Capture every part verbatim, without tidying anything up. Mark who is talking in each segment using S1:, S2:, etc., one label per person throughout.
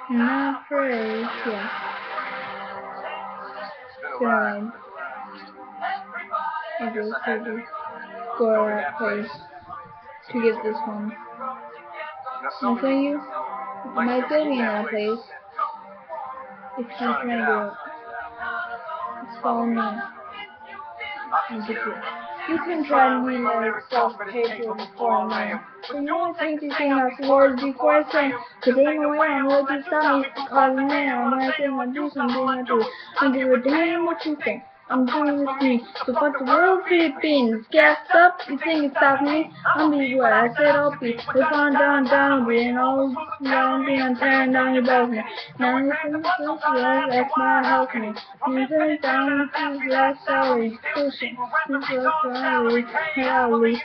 S1: Not afraid, yeah. Good. I go to the score place to get this one. I'll tell you, my building in that place, if you're trying to do it, it's follow me. I'll get you. You can try to be like self-paid before now. So you want to take these things out the words before I say, cause ain't no way I'm going to stop me cause now when I say I do something I do. I give a damn what you think. I'm doing this me, so fuck the world for your beans. Gassed up, you think it's stopping me? I'll be what I said I'll be. If I'm down, down, being all down, being tearing down your balcony. Now listen to this love, that's not helping me. You turn down to the last salary, pushing, this last salary, salary.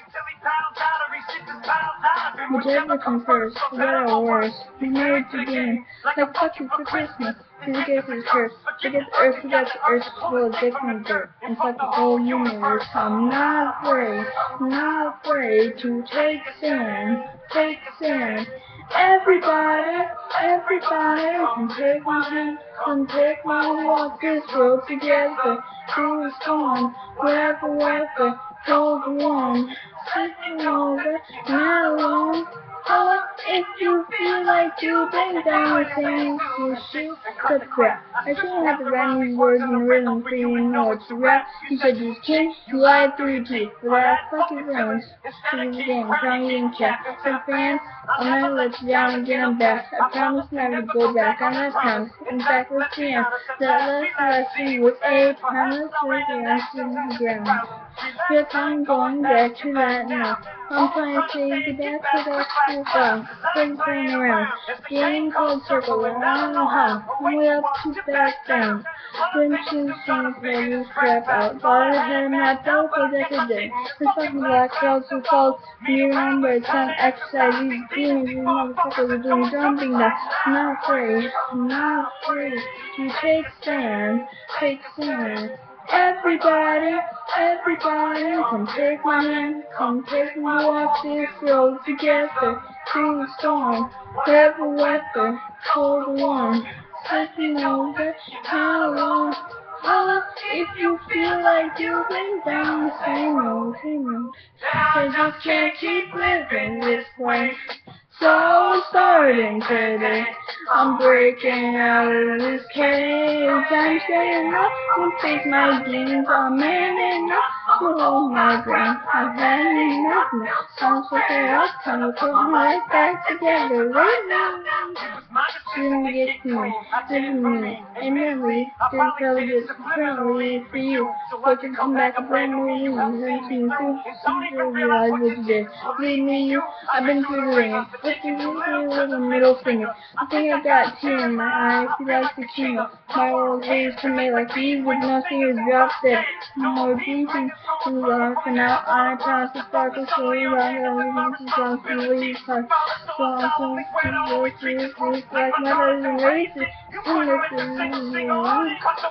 S1: Whichever comes first, for better or worse, we married to being like fuck you for Christmas. He's a gift for the curse. Forget the earth, forget the earth full of different dirt. And fuck the whole universe. I'm not afraid, not afraid to take stand, take stand. Everybody, everybody, come take my hand, come take my walk this road together. Through the storm, wherever, wherever, hold on, sitting over, not alone. Oh, if you feel like you've been down the same issue, that's crap. I shouldn't have to write these words in rhythm for you to know it's a rap. You said you was king, you lied through your teeth. But I fuck your friends. This is the game, trying to get chat. So fans, I'll never let you down and get them back. I promise never to go back on that promise. In fact, let's see him. That last lesson was a promise with the answer to the ground. Yes, I'm going back to that now. I'm trying to say get back to that school file. Things going around. Getting cold circle, and I don't know how. I'm way up to back down. Didn't you think play this crap out? Thought I had mapped out for that today. This fucking black clouds who falls near on by the time exercise. These demons, these motherfuckers are doing jumping now. I'm not afraid. I'm not afraid to take stand. Take stand. Everybody, everybody, come take my hand, come take me walk this road together, through the storm, wherever weather, cold or warm, taking over, how long, oh, if you feel like you've been down the same road, same road, I just can't keep living this way. So starting today, I'm breaking out of this cage. I'm staying up and face my demons. I'm manning up to hold my ground. I've had enough now. I'm so fed up, time to put my life back together. Right now, you're gonna get to me, this is me, and really, this probably just friendly for you. But you come back a brand new you, and then you see, realize what you did. Leave me, you, I've been through the ringer. Looking into with a middle finger. I think I got tear in my eye. She likes the chino. My old ladies to me like these with nothing is dropped dead. More drinking in the dark and out on a town to sparkle so around everything to jump and leave her. So I'm so serious, like mothers and races. And this is me alone.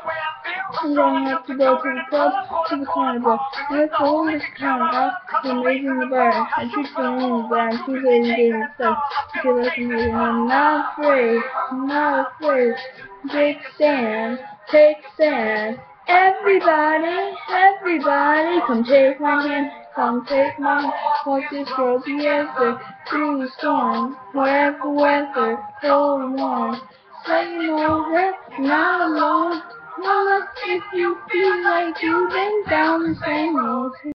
S1: I'm going up to go to the club, to the carnival. Let's go on this carnival. I'm raising the bar. I keep going in the bar. I'm too late in getting stuff. If you listen to me, I'm not afraid. I'm not afraid. Take stand. Take stand. Everybody, everybody, come take my hand. Come take my hand. Walk this road together. Through the storm. Wherever weather. Cold and warm. Saying over. Not alone. Well, if you feel like you've been down the same road.